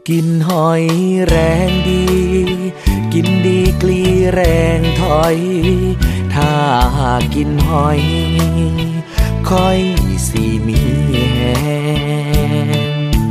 กินหอยแรงดีกินดีกลีแรงถอยถ้ากินหอยค่อยสิมีแฮง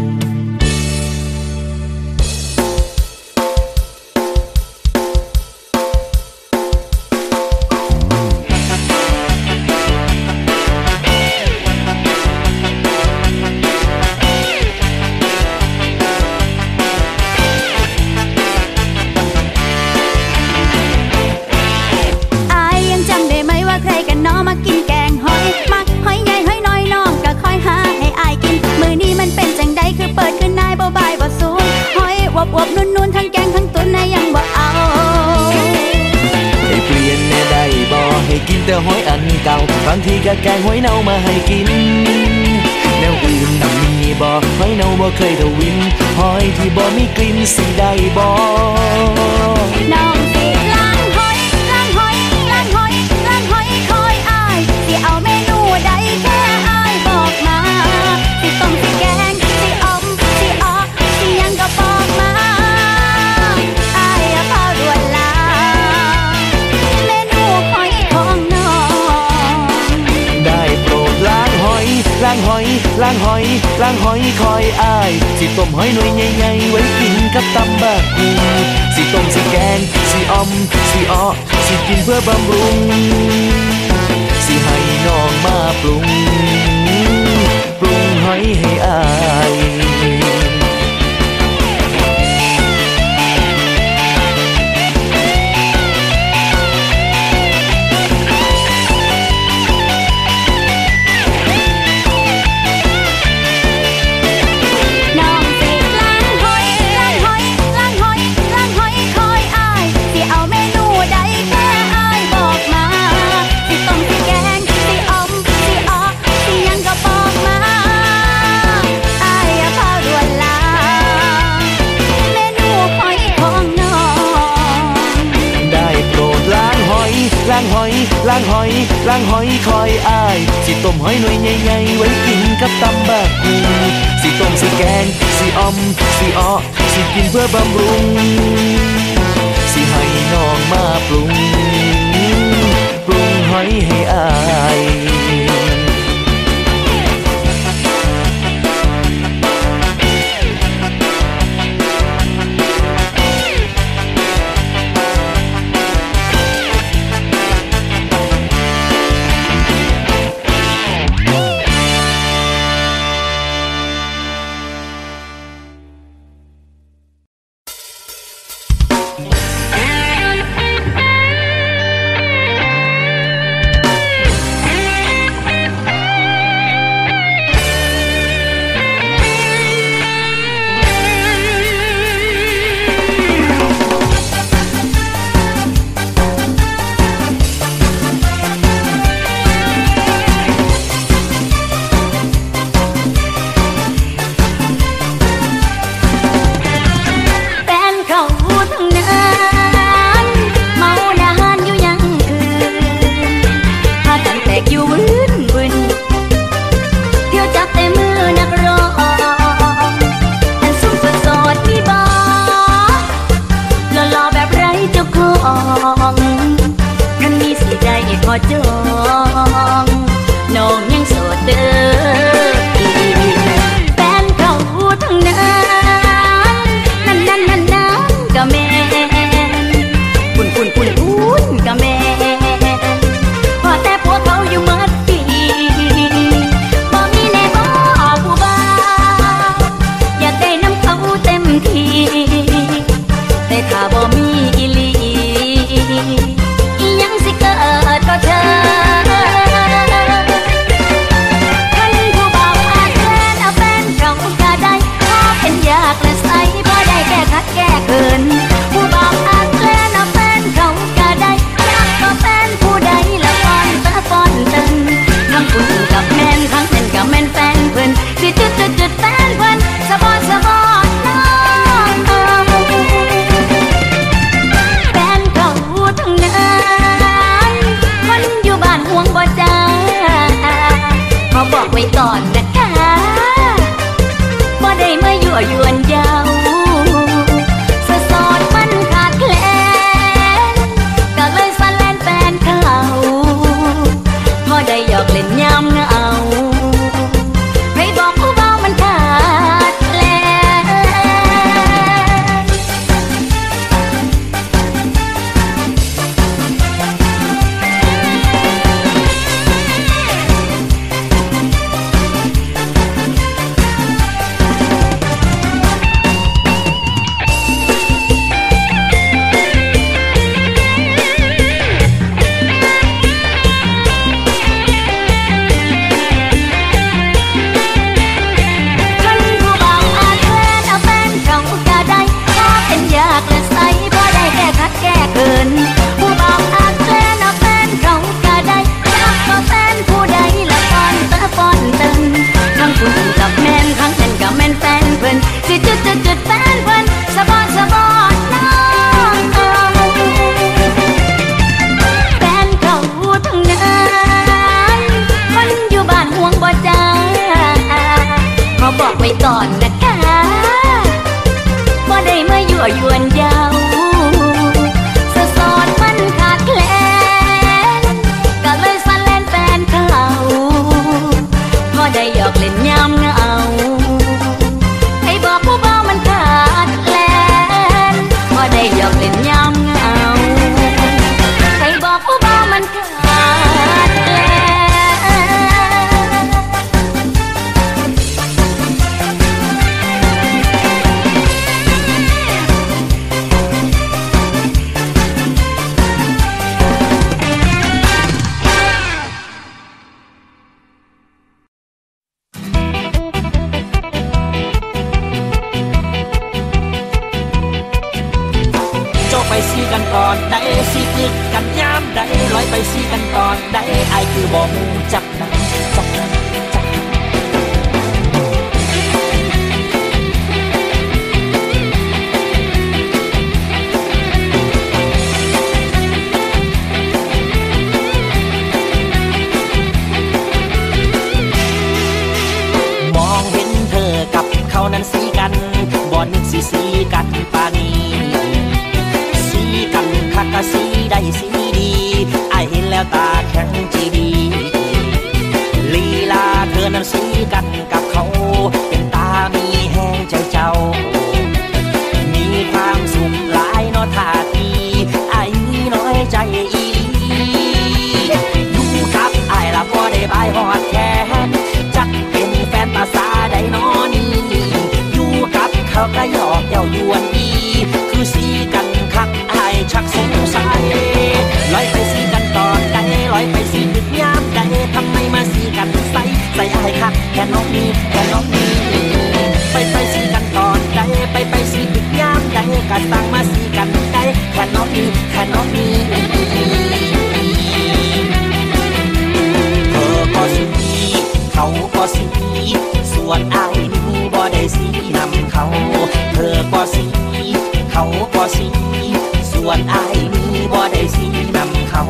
อวบนุ่นๆทั้งแกงทั้งตุนยังบ่เอาให้เปลี่ยนแน่ได้บ่ให้กินแต่หอยอันเก่าบางทีก็แกงหอยเน่ามาให้กินแนวอื่นน่ะมีบ่หอยเน่าบ่เคยทวินหอยที่บ่มีกลิ่นสิได้บ่น้องสิล้างหอยล้างหอยล้างหอยล้างหอยคอยอ้ายสิเอาเมนูใดแค่อ้ายบอกมาสิต้มสิแกงสิอมสิอ้อสิยังก็บอกมาอ้ายอย่าเฝ้าด่วนลาเมนูหอยของน้องได้โปรดล้างหอยล้างหอยล้างหอยล้างหอยคอยอ้ายสิต้มหอยหน่วยใหญ่ๆไว้กินกับตำบักหุ่งสิต้มสิแกงสิอมสิอ้อสิกินเพื่อบำรุงสิให้น้องมาปรุงหอยให้อ้ายล้างหอยล้างหอยล้างหอยคอยอ้ายสิต้มหอยหน่วยใหญ่ๆไว้กินกับตำบักหุ่งสิต้มสิแกงสิอมสิอ้อสิกินเพื่อบำรุงสิให้น้องมาปรุงหอยให้อ้ายจองน้องยังโสดเด้อแฟนเขาทั้งนั้นนั่นก็แม่ปุ่นก็แม่พอแต่พวกเขาอยู่มัดปีบ่มีแน่บ่ผู้บ่าวอยากได้น้ำเขาเต็มที่แต่ถ้าบ่มีอีหลียังสิเกิดก็เธอท่านผู้บ่าวอาจแลนเอาแฟนเราก็ได้ขอเป็นยากและใสพอได้แก้คัดแก้เขินผู้บ่าวอาจแลนเอาแฟนเราก็ได้อยากก็แฟนผู้ใดละฟ้อนตะฟ้อนตึงทั้งคุณกับแม่นทั้งเป็นกับแม่นแฟนเพิ่นสิจุดแฟนเพิ่นสะบอนน้องแฟนเขาทั้งนั้นคนอยู่บ้านห่วงบ่จ้าขอบอกไว้ก่อนนะคะบ่ได้มายั่วยวนยาวตอนนะคะบ่ได้มายั่วยวนเยาสะสอนมันขาดแคลนก็เลยสะแลนแฟนเขาพอได้หยอกเล่นยามเหงาให้บอกผู้เบามันขาดแคลนพอได้หยอกเล่นยามเหงาให้บอกผู้เบามันขาดแคลนไปซีกันก่อนได้ซีคือกันยามได้ร้อยไปซีกันก่อนได้ไอคือบ่ฮู้จักนะจักนะจักมองเห็นเธอกับเขานั้นซีกันบ่นึกสิซีกันปานนี้คักกะสีได้สีดีไอเห็นแล้วตาแข็งจีดีลีลาเธอนั้นสีกันกับเขาเป็นตามีแห้งใจเจ้ามีความสุขหลายเนาะท่าทีไอน้อยใจอีอยู่กับไอละบ่ได้บายหอดแค่จักเป็นแฟนภาษาใดน้อนี่อยู่กับเขาก็หยอกเย้ายวนดีคือสีกันคักไอชักสงสัยลอยไปสีกันตอนใดลอยไปสีดึกยามใดทำไมมาสีกันใส่ไอคักแค่น้องนี้แค่น้องนี้ไปสีกันตอนใดไปสีดึกยามใดก็สั่งมาสีกันใดแค่น้องนี้แค่น้องนี้เธอก็สีเขาก็สีส่วนไอนี้บ่ได้สีนำเขาเธอก็สีเขาก็สีส่วนไอ้นี้บ่ได้สีนำเขา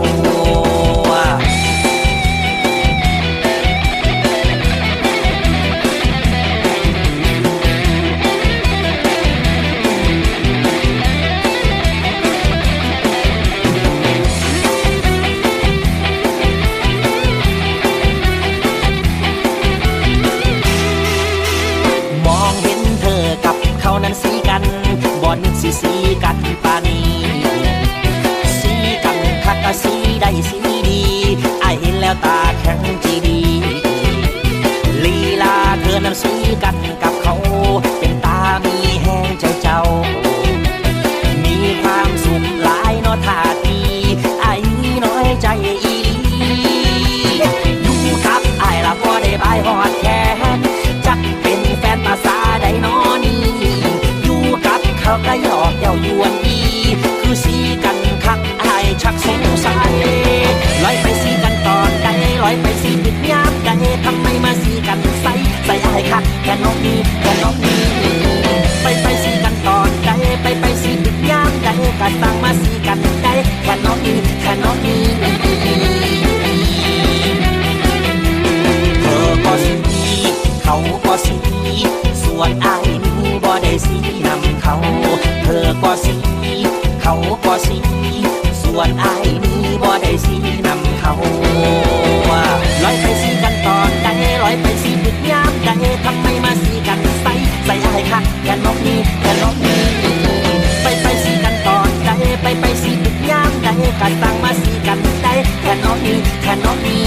มองเห็นเธอกับเขานั้นสีกันบ่นึกสิสีกันปานนี้สีกันคักกะสีได้สีดีไอเห็นแล้วตาแข็งจีดีลีลาเธอนั้นสีกันกับเขาเป็นตามีแห้งใจเจ้ามีความสุขหลายเนาะท่าทีไอน้อยใจอีอยู่กับไอละบ่ได้บายหอดแค่จักเป็นแฟนภาษาใดน้อนี่อยู่กับเขาก็หยอกเย้ายวนดีคือสีกันคักไอชักสงสัยลอยไปสีกันตอนใดลอยไปสีดึกยามใดทำไมมาสีกันใส่ไอคักแค่น้องนี้แค่น้องนี้ไปสีกันตอนใดไปสีดึกยามใดก็สั่งมาสีกันใดแค่น้องนี้แค่น้องนี้เธอก็สีเขาก็สีส่วนไอนี้บ่ได้สีนำเขาเธอก็สีเขาก็สีส่วนไอนี้บ่ได้สีนำเขาลอยไปสีกันตอนใดลอยไปสีดึกยามใดทำไมมาสีกันใส่ไอคักแค่น้องนี้แค่น้องนี้ไปสีกันตอนใดไปสีดึกยามใดก็สั่งมาสีกันใดแค่น้องนี้แค่น้องนี้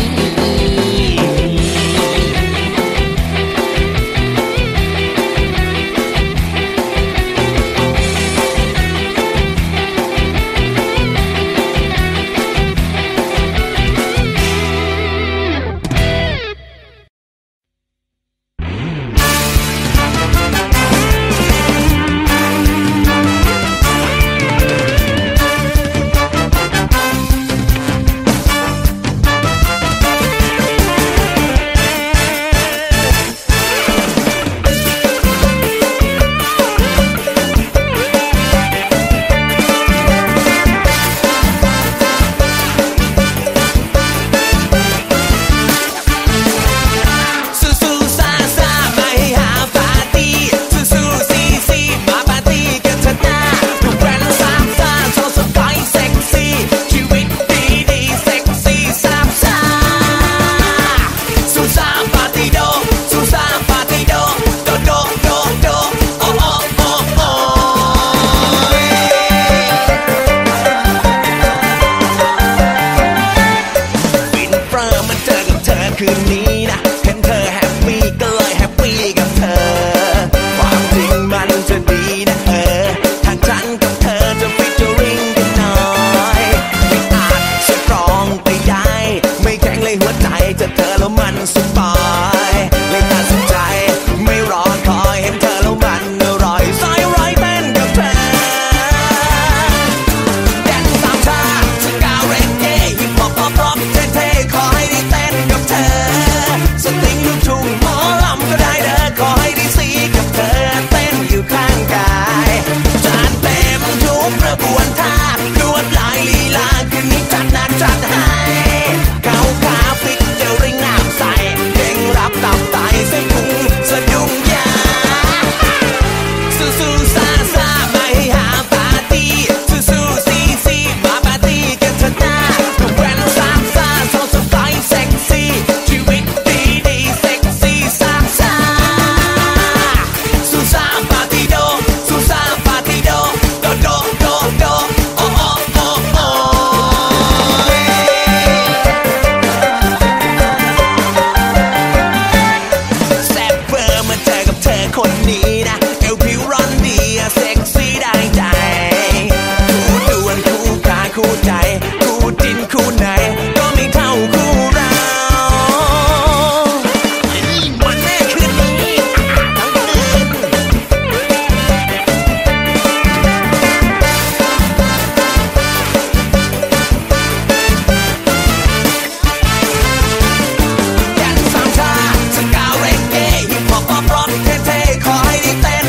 นี้นะเอวผิวร้อนดีเซ็กซี่ได้ใจคู่ด่วนคู่กายคู่ใจคู่จินคู่ไหนก็ไม่เท่าคู่เราวันแม่คืนนี้ทั้งคืนแดนสามชาสกาวเรกเก้ฮิปฮอปป๊อปร็อกเท่ๆขอให้ได้เต้น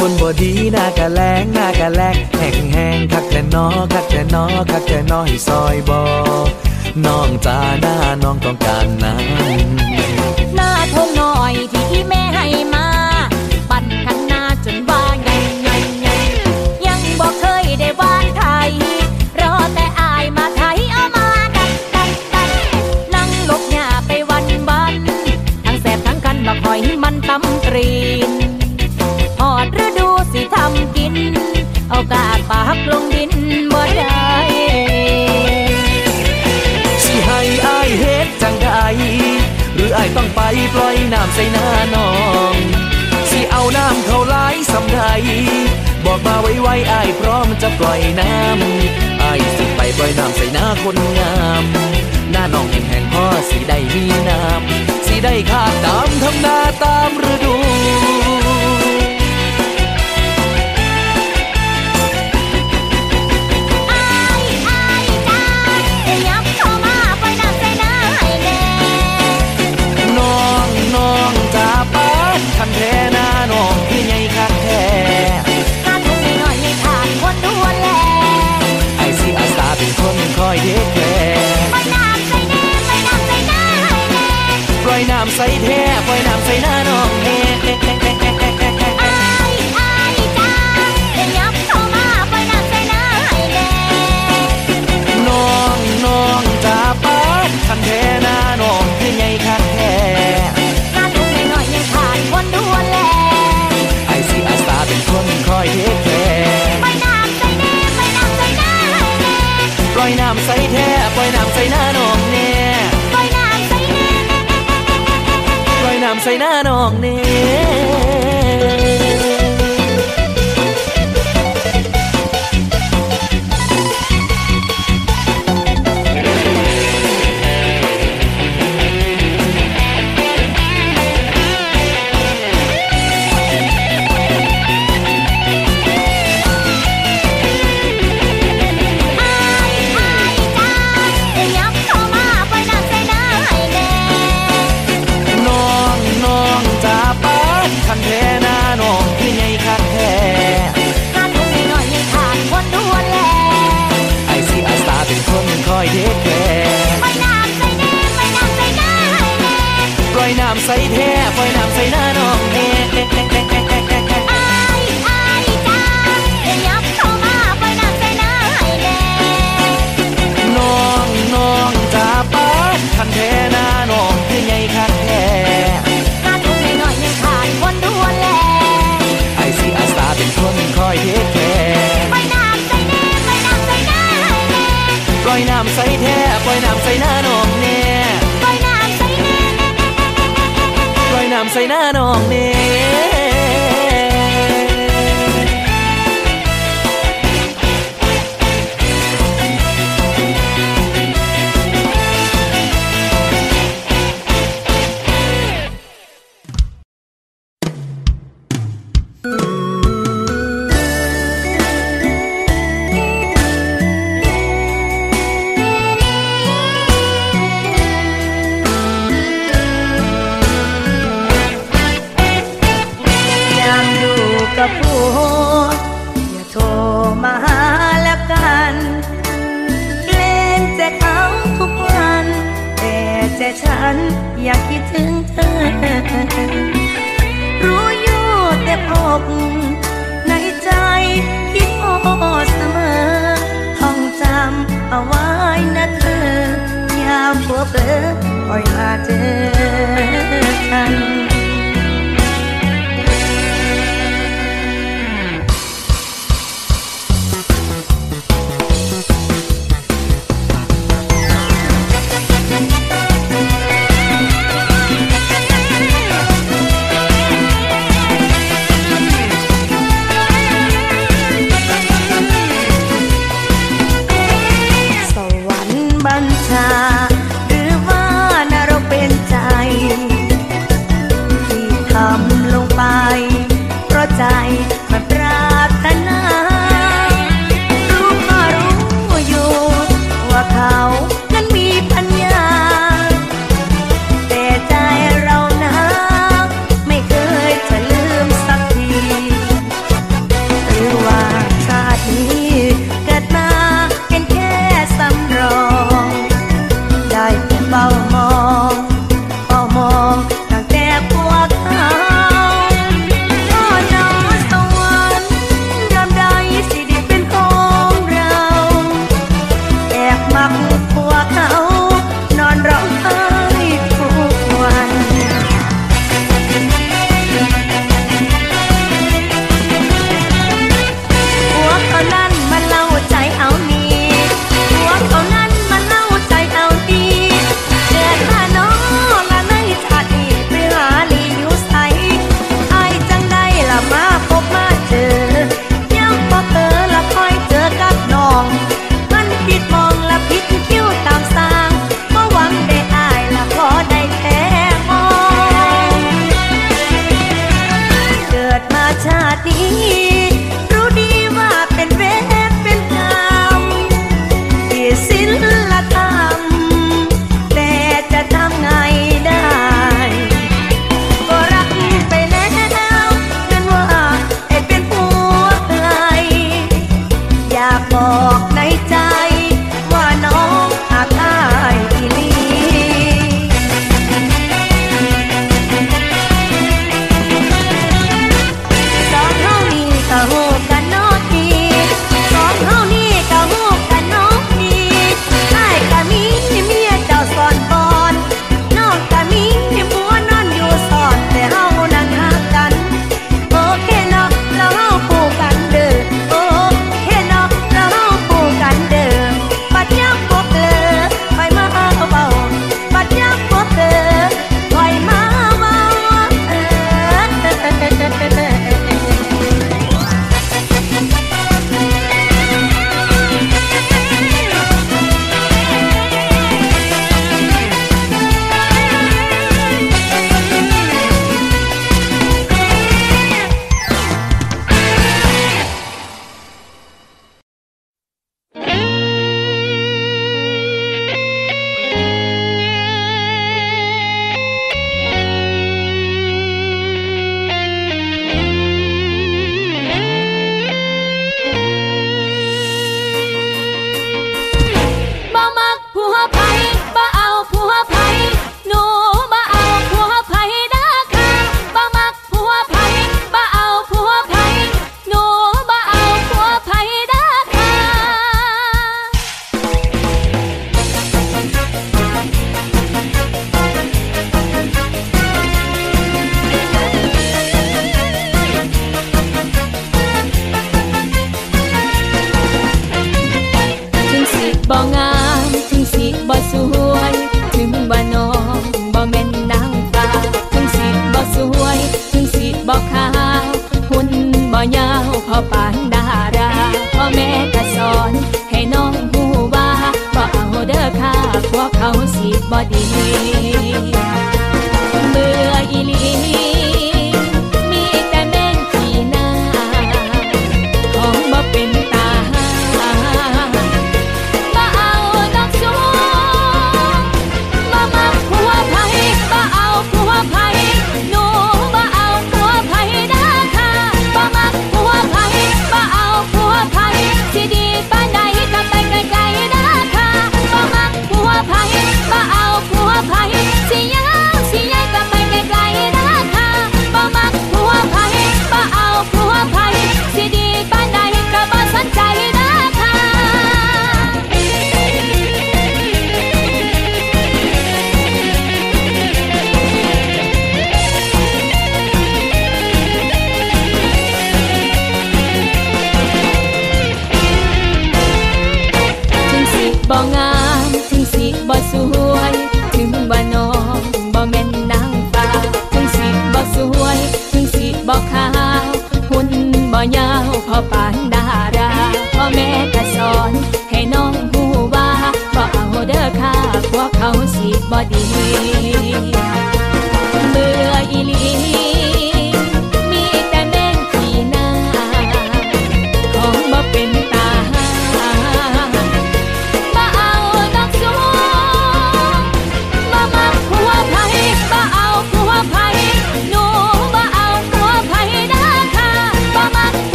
นบ่ดีหน้ากะแลงหน้ากะแลกแห้งคักแต่นอคักแต่นอคักแต่นอให้ซอยบ่น้องจ้าหน้าน้องต้องการน้ำหน้าทงหน่อยที่อีแม่ให้มาปั่นคันหน้าจนว่าไงยังบ่เคยได้วานไทยรอแต่อายมาไทยเอามาดันนั่งลกหญ้าไปวันทั้งแสบทั้งคันบักหอยมันตำตรีนหอดฤดูสิทำกินเอากาดปากลงดินบ่ได้สิให้อายเฮ็ดจังใดหรืออายต้องไปปล่อยน้ำใส่หน้าน้องสิเอาน้ำเข้าไหลสำใดบอกมาไวๆอายพร้อมจะปล่อยน้ำอายสิไปปล่อยน้ำใส่หน้าคนงามหน้าน้องแห้งๆพอสิได้มีน้ำสิได้ขาดตามทำนาตามฤดูคันแท้หน้าน้องพี่ใหญ่คักแท้หน้าทุ่งน้อยให้ผ่านคนดูแลไอ้สิอาสาเป็นคนคอยเทคแคร์ปล่อยน้ำใส่แน่ปล่อยน้ำใส่หน้าให้แน่ปล่อยน้ำใส่แท้ปล่อยน้ำใส่หน้าน้องแน่อ้ายจ้าเดี๋ยวยับเข้ามาปล่อยน้ำใส่หน้าให้แน่น้องจ้าป้าคันแท้หน้าน้องพี่ใหญ่คักแท้คนดูแลไอ้สิอาสาเป็นคนคอยเทคแคร์ปล่อยน้ำใส่แน่ปล่อยน้ำใส่หน้าให้แน่ปล่อยน้ำใส่แท้ปล่อยน้ำใส่หน้าน้องแน่ปล่อยน้ำใส่แน่ปล่อยน้ำใส่หน้าน้องแน่คันแท้หน้าน้องพี่ใหญ่คักแท้หน้าทุ่งน้อยให้ผ่านคนดูแลไอ้สิอาสาเป็นคนคอยเทคแคร์ปล่อยน้ำใส่แน่ปล่อยน้ำใส่หน้าให้แน่ปล่อยน้ำใส่แท้ปล่อยน้ำใส่หน้าน้องแน่อ้ายจ้าเดี๋ยวยับเข้ามาปล่อยน้ำใส่หน้าให้แน่น้องจ้าป้าคันแท้หน้าน้องพี่ใหญ่คักแท้คนดูแลไอ้สิอาสาเป็นคนคอยเทคแคร์ปล่อยน้ำใส่แน่ปล่อยน้ำใส่หน้าให้แน่ปล่อยน้ำใส่แท้ปล่อยน้ำใส่หน้าน้องแน่ปล่อยน้ำใส่แน่ปล่อยน้ำใส่หน้าน้องแน่อย่าโทรมาหาแล้วกันเกรงใจเขาทุกวันแต่ใจฉันอยากคิดถึงเธอรู้อยู่แต่อกในใจคิดโอ้เสมอท่องจำเอาไว้นะเธออย่าเพ้อเพ้อปล่อยมาเจอกันหรือว่านรกเป็นใจ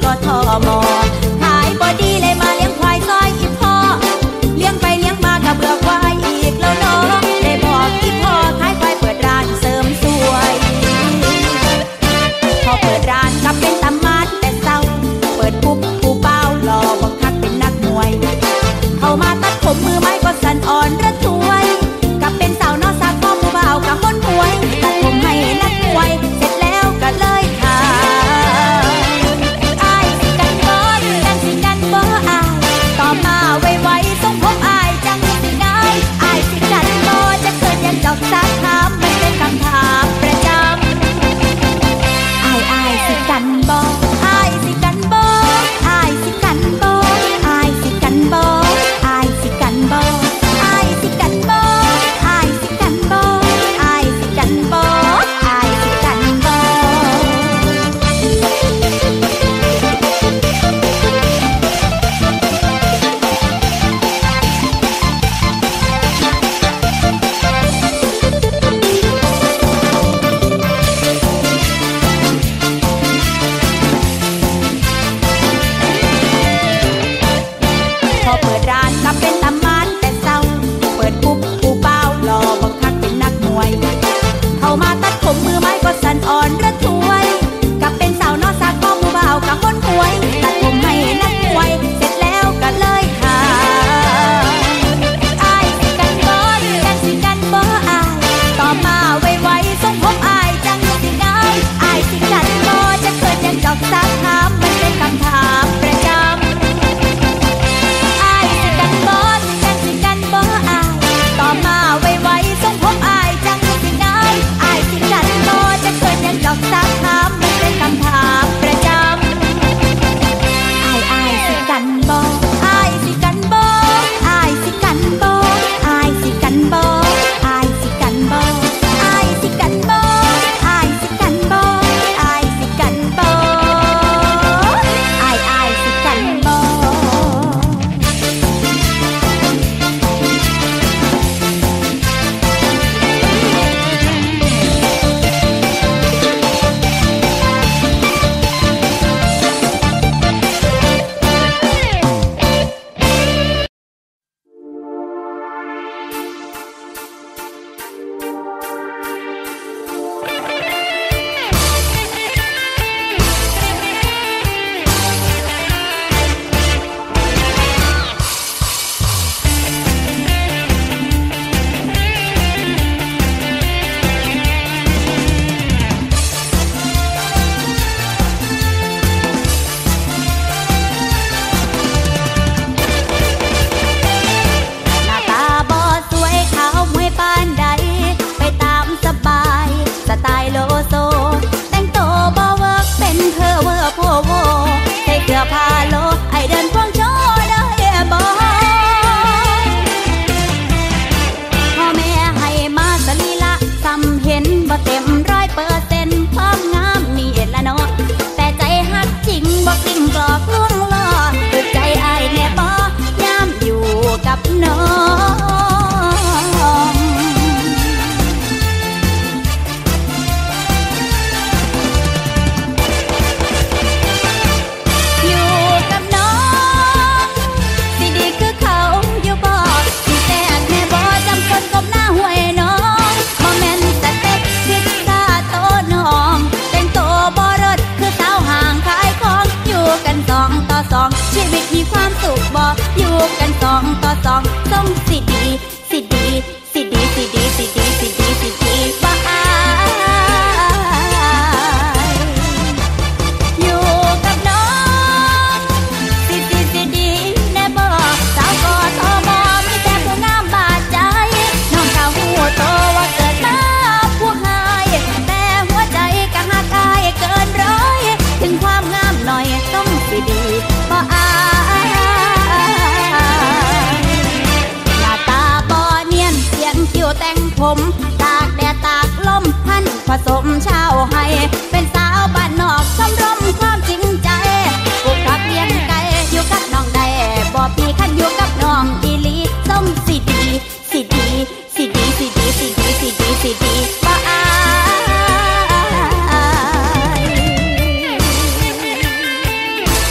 ทมขายบอดีเลยมาเลี้ยงควายซอยอีพ่อเลี้ยงไปเลี้ยงมาก็เบื่อควายอีกแล้วเนาะได้บอกอีพ่อขายควายเปิดร้านเสริมสวยพอเปิดร้านก็เป็นตำมาดแต่เศร้าเปิดปุ๊บผู้เป้าหล่อบังคับเป็นนักมวยเข้ามาตัดผมมือไม้ก็สั่นอ่อนระทวยกับเป็นสาวนอสาวพ่อผู้บ่าวกับคนมวยตัดผมให้นักมวยเสร็จแล้วก็เลยค่ะอายสิกันบ่กันสิกันบ่อายต่อมาไวๆส่งผมอายจังสิง่ายอายสิกันบ่จะเกิดยังดอกสักถามมันเป็นคำถามประจำอายสิกันบ่อายสิกันบ่อายสิกันบ่อายสิกันบ่อายสิกันบ่อายสิกันบ่อายสิกันบ่อายสิกันบ่อายสิกันบ่พอเปิดร้านก็เป็นตำมานแต่เศร้าเปิดปุ๊บผู้เป้าหล่อบังคับเป็นนักมวยเข้ามาตัดผมมือไม้ก็สั่นอ่อนระทวยกับเป็นสาวนอสาวพ่อผู้บ่าวกับคนมวยตัดผมให้นักมวยเสร็จแล้วก็เลยค่ะอายสิกันบ่กันสิกันบ่อายต่อมาไวๆส่งผมอายจังสิง่ายอายสิกันบ่จะเกิดยังดอกสักถามมันเป็นคำถามประจำอายสิกันบ่กันสิกันบ่อายต่อมาไวๆส่งผมอายจังสิง่ายอายสิกันบ่จะเกิดยังดอกสักถามมันเป็นคำถามประจำอายสิกันบ่อายสิกันบ่อายสิกันบ่อายสิกันบ่อายสิกันบ่อายสิกันบ่อายสิกันบ่อายสิกันบ่อายสิกันบ่ ผมตากแดดตากลมพันผสมชาวไห้เป็นสาวบ้านนอกสำรมความจริงใจปลูกผักเลี้ยงไก่อยู่กับน้องได้บ่มีคันอยู่กับน้องอีลีส้มสิดีสิดีสิดีสิดีสิดีสิดีสิดีบ่อาย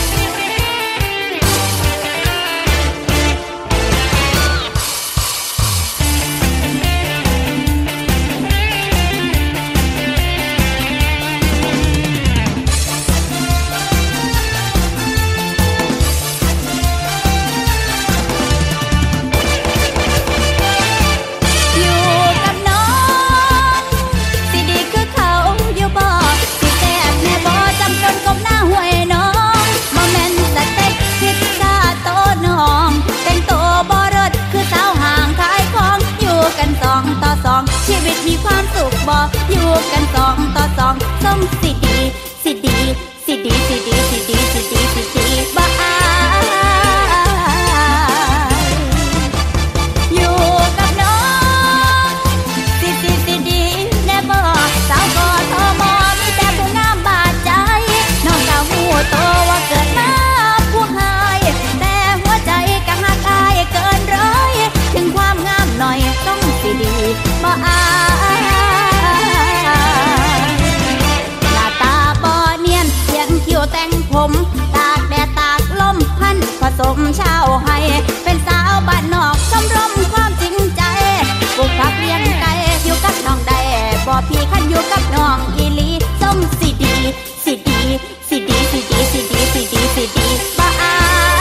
เช่าให้เป็นสาวบ้านนอกชมรมความจริงใจปลูกผักเลี้ยงไก่อยู่กับน้องได้บ่พี่คันอยู่กับน้องอีหลีส้มสิดีสิดีสิดีสิดีสิดีสิดีสิดีบ่อาย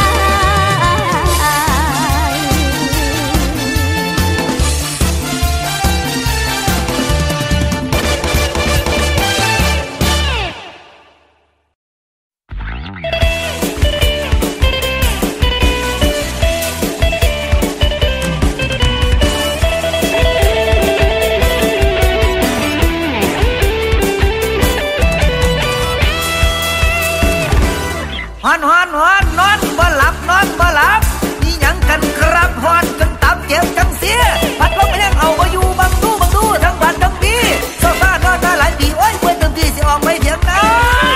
นอนบ่หลับนี่หยังกันครับฮอนจนตับเจ็บจังเสียพัดลมไม่ยังเอาบ่อยู่บังดูทั้งบ้านทั้งปีโซฟานอนมาหลายปีโอ้ยเมื่อเต็มที่สิออกไปเถียงนา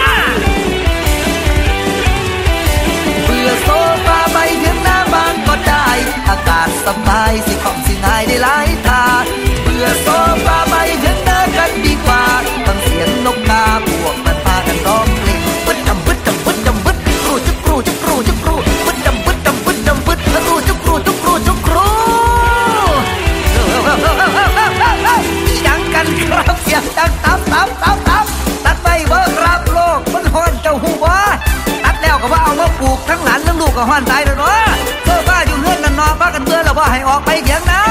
เบื่อโซฟาไปเถียงนาบ้านก็ได้อากาศสบายสิของสิง่ายได้หลายทางเบื่อโซฟาไปเถียงนากันดีกว่าฟังเสียงนกกาพวกมันพากันร้องเพลงบึ้ดจำบึ้ดจำบึ้ดจำบึ้ดจุกรูจุกรูจุกรูบึ้ดจำบึ้ดจำบึ้ดจำบึ้ดรูจุกรูยังกันครับเสียงดังตับตัดไปเบิกรับโลกมันฮ้อนเจ้าหูว่าตัดแล้วก็ว่าเอามาปลูกทั้งหลานทั้งลูกก็ฮ้อนตายแล้วเนาะเจ้าบ้าอยู่เฮือนนั่นนอนพากันเบื่อแล้วว่าให้ออกไปเถียงนา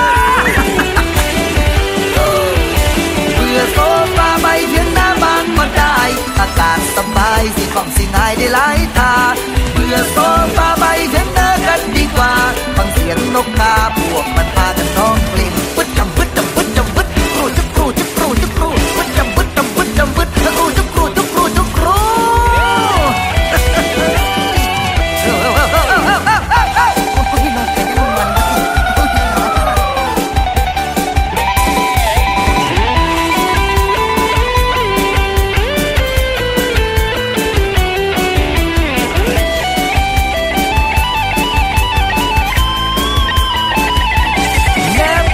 เบื่อโซฟาไปเถียงนาบ้านก็ได้อากาศสบายสิของสิง่ายได้หลายทางเบื่อโซฟาไปเถียงนากันดีกว่าฟังเสียงนกกาพวกมันพากันร้องเพลงบึ้ดจำบึ้ดจำบึ้ดจำบึ้ดรูจุกรูบึ้ดจำบึ้ดจำบึ้ดรูจุกรูแนม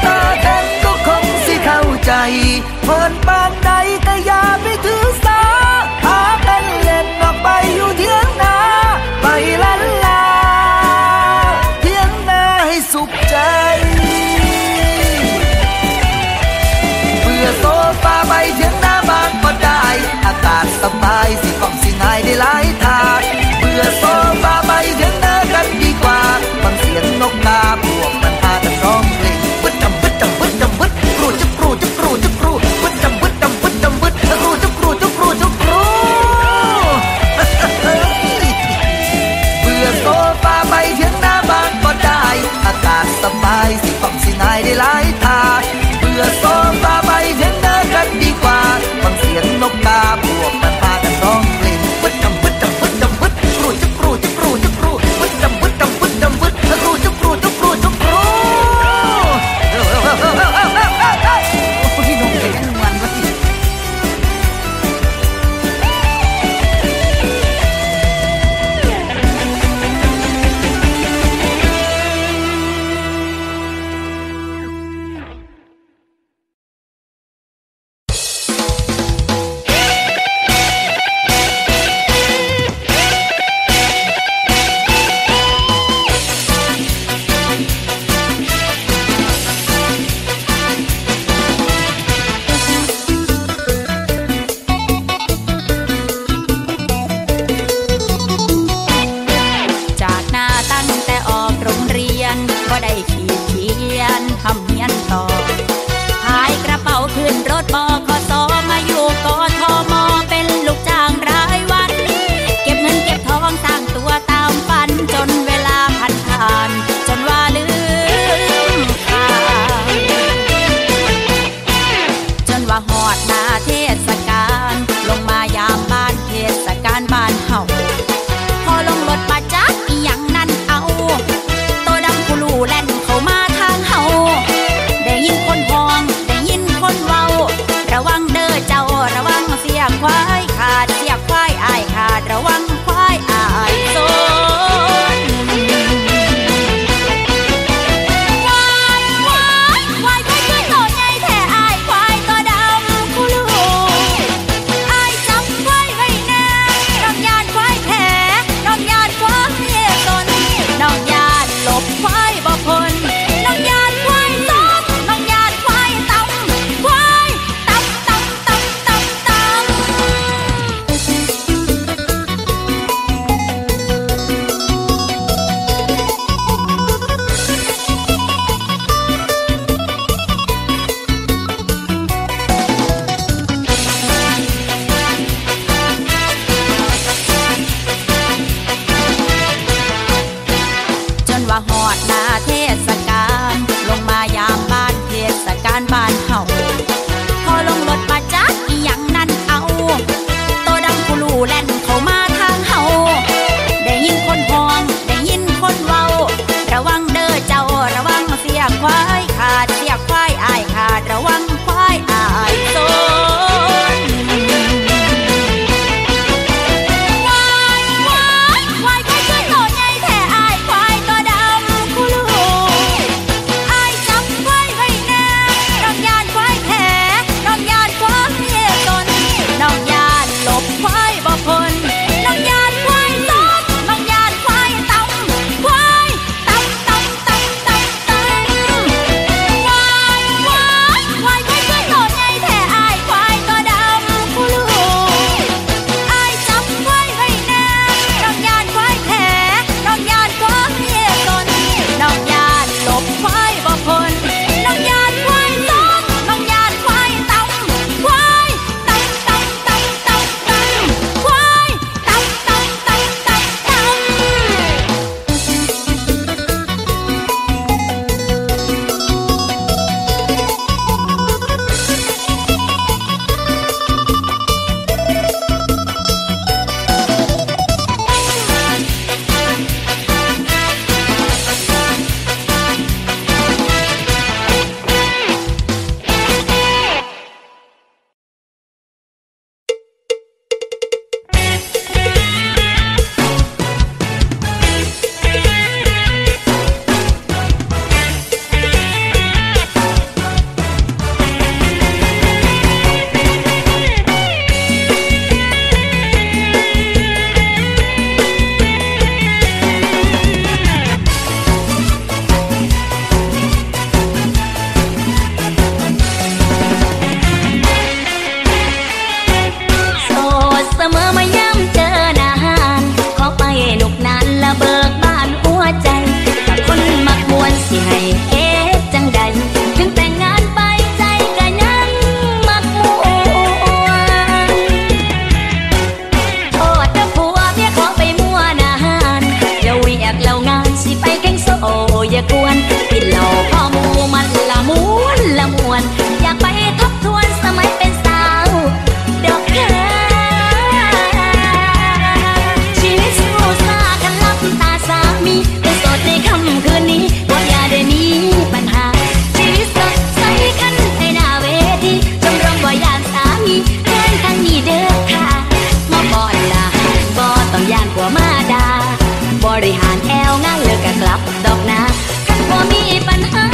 มาด่าบริหารแอวงานเลิกกะกลับดอกนะคันบ่มีปัญหา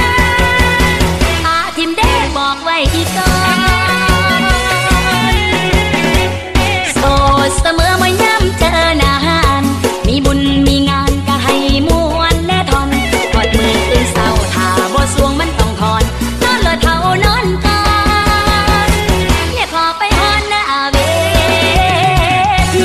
ทิมได้บอกไว้อีกก่อนโสดเสมอเมื่อย่ำเจอนานมีบุญมีงานก็ให้มวนและทอนกอดมือตื่นเศร้าถ้าบ่สวงมันต้องถอนนอนเลยเท่านอนก่อนอย่าขอไปฮอนหน้าเวที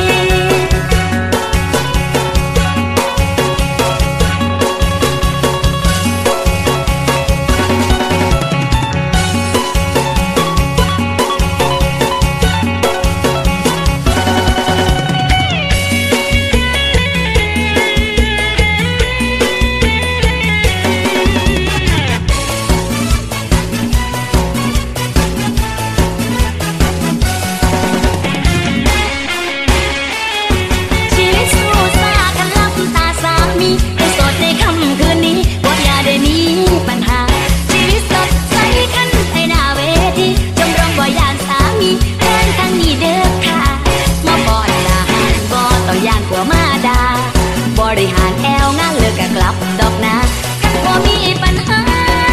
บริหารแอวงานเลิกกะกลับดอกนะคันบ่มีปัญหา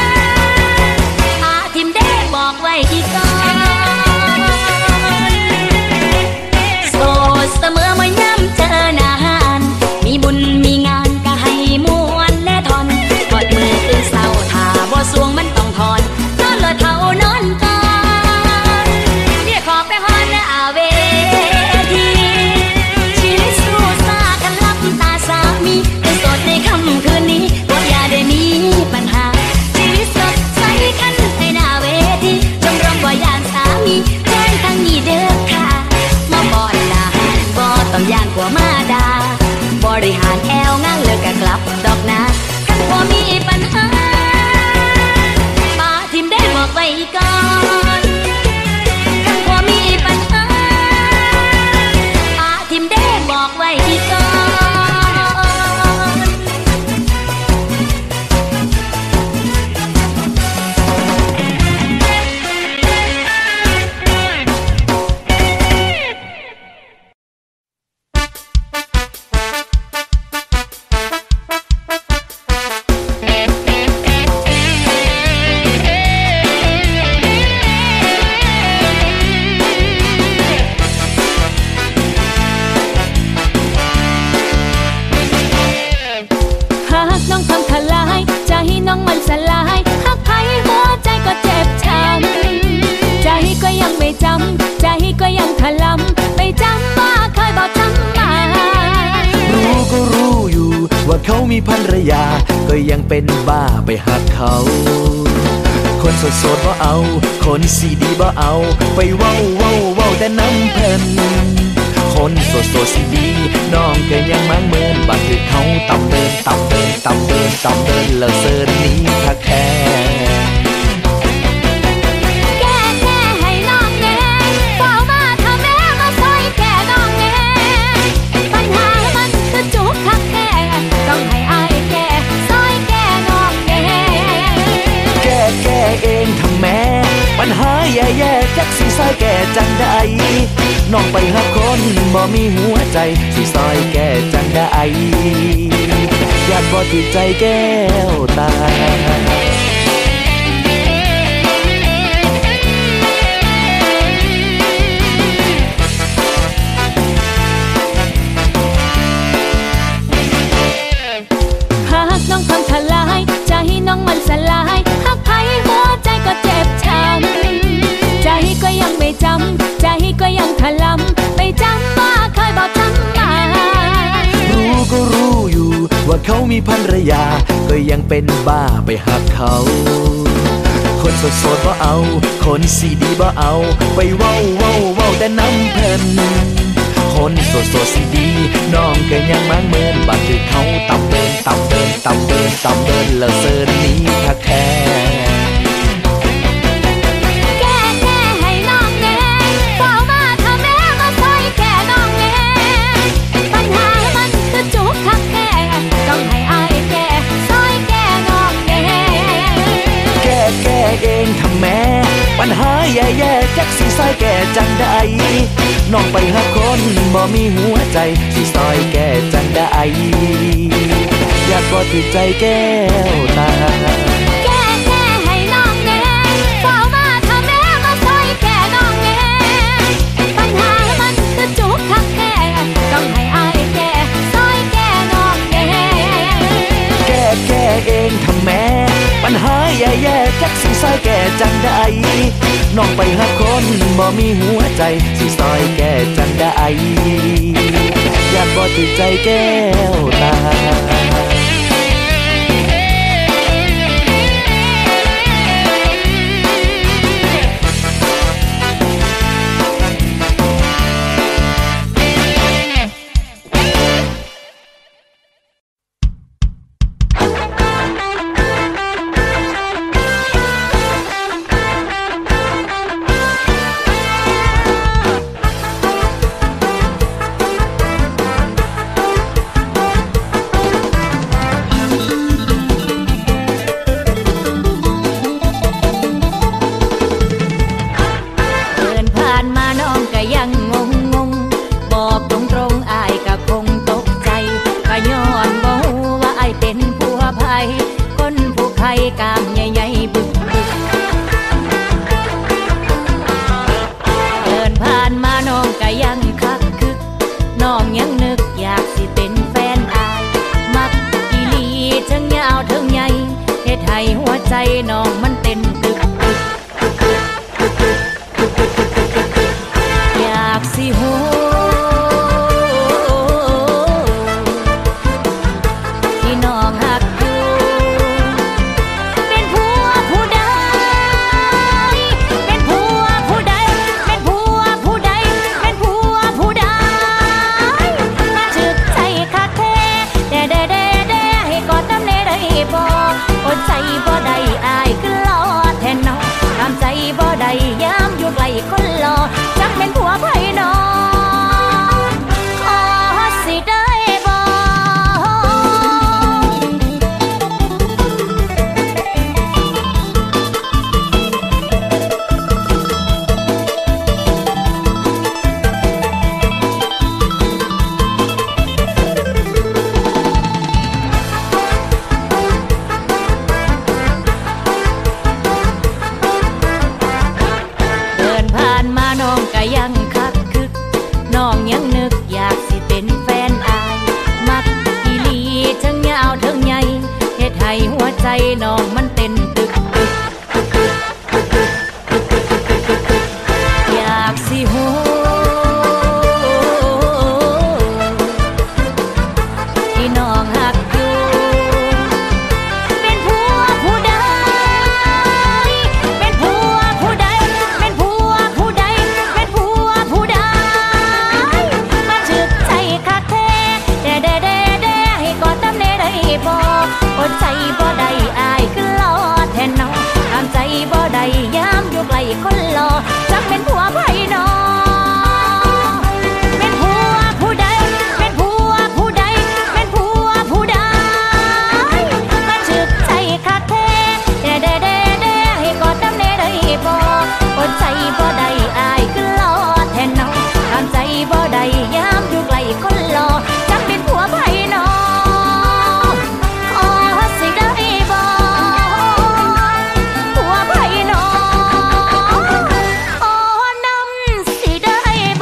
ทิมได้บอกไว้อีกก่อนโสดเสมอเมื่อย่ำเจอนานมีบุญมีงานก็ให้มวนและทอนกอดมือตื่นเศร้าถ้าบ่สวงมันต้องถอนนอนเลยเท่านอนก่อนเรียกขอไปฮอนหน้าเวทีชีวิตสู้ซ่ากันลับตาสามีเป็นโสดในค่ำคืนนี้บ่อย่าได้มีปัญหาชีวิตสดใสกันในหน้าเวทีจงร้องบ่ย่านสามีแจ้งทางนี้เด้อค่ะมาบ่อนลาบ่ต้องย่านกว่ามาด่าบริหารแอวงานเลิกกะกลับดอกนะคันบ่มีปัญหาทิมได้บอกไว้ก่อนคันบ่มีปัญหาทิมได้บอกไว้ก่อนว่าเขามีภรรยาก็ยังเป็นบ้าไปหักเขาคนโสดบ่เอาคนสีดีบ่เอาไปเว้าแต่น้ำเพลินคนโสดสีดีน้องก็ยังมั่งเมินบาดถือเขาต่ำเดินแล้วเซิร์นนี้ทักแค่ปัญหาแย่ๆจักสิซอยแก่จังได้น้องไปหาคนบ่มีหัวใจสิซอยแก่จังได้อยากบ่ติดใจแก้วตาหากน้องทำทลายใจน้องมันสลายหากไผหัวใจก็เจ็บช้ำใจก็ยังไม่จำใจก็ยังถลำไปจำว่าเคยบอกจำมารู้ก็รู้อยู่ว่าเขามีภรรยาก็ยังเป็นบ้าไปหักเขาคนโสดบ่เอาคนสีดีบ่เอาไปเว้าแต่น้ำเพลินคนโสดสีดีน้องก็ยังมั่งเมินบาดถือเขาต่ำเดินแล้วเซิร์นนี้ทักแค่ให้น้องแน่เฝ้ามาทำแม่มาซอยแก่น้องแน่ปัญหามันคือจุกทักแก่ต้องให้อายแก่ซอยแก่น้องแน่แก้เองทำแม่ปัญหาแย่ๆจักสิซอยแก่จังได้น้น้องไปหาคนบ่มีหัวใจสิซอยแก่จังได้อยากบ่ถือใจแก้วตาแก้ให้น้องแน่เฝ้ามาทำแม่มาซอยแก่น้องแน่ปัญหามันคือจุกทักแก่ต้องให้อายแก่ซอยแก่น้องแน่แก้เองทำแม่ปัญหาแย่ๆจักสิซอยแก่จังได้น้องไปหาคนบ่มีหัวใจสิซอยแก่จังได้อยากบ่ถือใจแก้วตากามใหญ่ๆบึกเดินผ่านมาน้องก็ยังคักคึกน้องยังนึกอยากสิเป็นแฟนอายมักอีหลีทั้งยาวทั้งใหญ่เฮ็ดให้หัวใจน้องมันเต้นตึกอยากสิโหที่น้องหักใจบ่ได้อายก็รอแทนน้องตามใจบ่ได้ยามอยู่ไกลคนรอจักเป็นผัวไผน้องขอสิได้บ่ยังคักคึกน้องยังนึกอยากสิเป็นแฟนอายมักอีหลีทั้งยาวทั้งใหญ่เฮ็ดให้หัวใจน้องมันเต้นตึกอยากสิโหที่น้องหักอยู่เป็นผัวผู้ใดเป็นผัวผู้ใดเป็นผัวผู้ใดเป็นผัวผู้ใดมาถึกใจคักแท้แต่ให้กอดตำแน่ได้บ่อดใจบ่ได้อายคือรอแทนน้องตามใจบ่ได้ยามอยู่ไกลคนรอจักเป็นผัวไผน้องเป็นผัวผู้ใดเป็นผัวผู้ใดเป็นผัวผู้ใดมาถึกใจคักแท้แต่ให้กอดตำแน่ได้บ่อดใจบ่ได้อายคือรอแทนน้องตามใจบ่ได้ยามอยู่ไกลคนรอจักเป็นผัวไผน้องขอสิได้บ่ผัวไผน้องขอนำสิได้บ่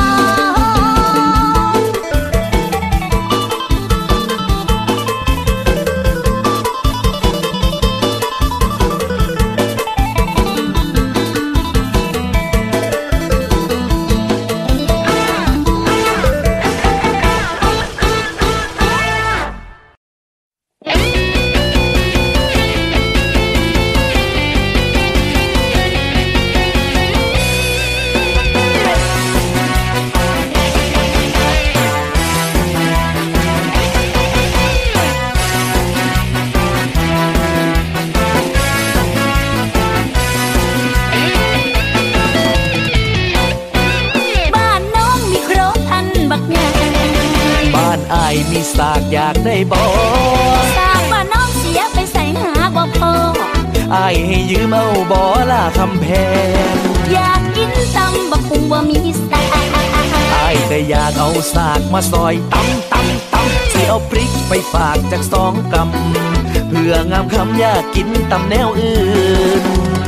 มีสากอยากได้บ่สากว่าน้องเสียไปใส่หาบ่พออ้ายให้ยืมเอาบ่ล่ะคำแพงอยากกินตำบักหุ่งบ่มีสากายก็อยากเอาสากมาซอยตำตำตำสิเอาพริกไปฝากจาก2 กำเพื่องามคำอยากกินตำแนวอื่น